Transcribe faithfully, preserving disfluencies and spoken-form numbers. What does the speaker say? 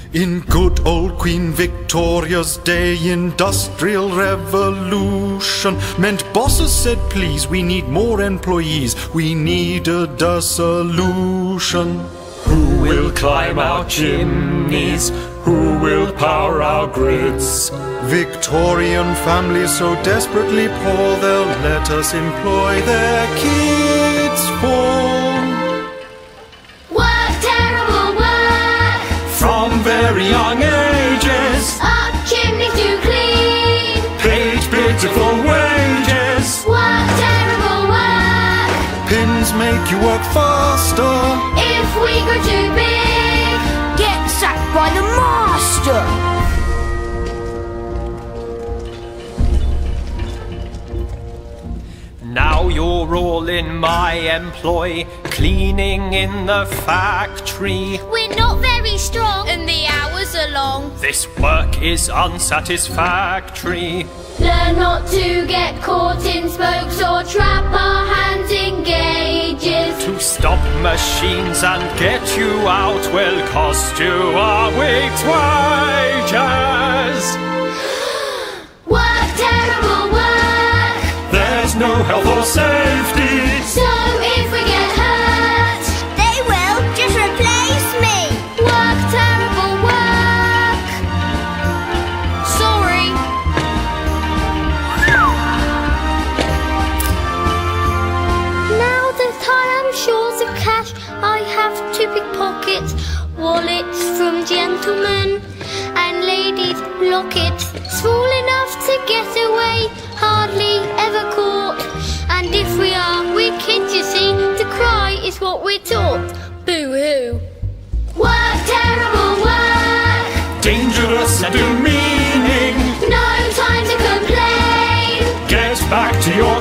In good old Queen Victoria's day, industrial revolution meant bosses said, please, we need more employees, we needed a solution. Who will climb our chimneys? Who will power our grids? Victorian families so desperately poor, they'll let us employ their kids for work, terrible work. From very young ages, Up chimneys to clean, paid pitiful wages. work, terrible work. pins make you work faster. If we grow too big, get sacked by the master. Now you're all in my employ, cleaning in the factory. We're not very strong and the hours are long. This work is unsatisfactory. Learn not to get caught in spokes or trap our hands in gauges. To stop machines and get you out will cost you a week's wages. Work, terrible work. There's no health or safety. So if we get hurt, they will just replace me. Work, terrible work. Sorry. Now that I am short of cash, I have to pickpocket wallets from gentlemen and ladies' lockets. Small enough to get away, hardly ever caught. And if we are, we're kids, you see. To cry is what we're taught. Boo-hoo. Work, terrible work. Dangerous and demeaning. No time to complain. Get back to your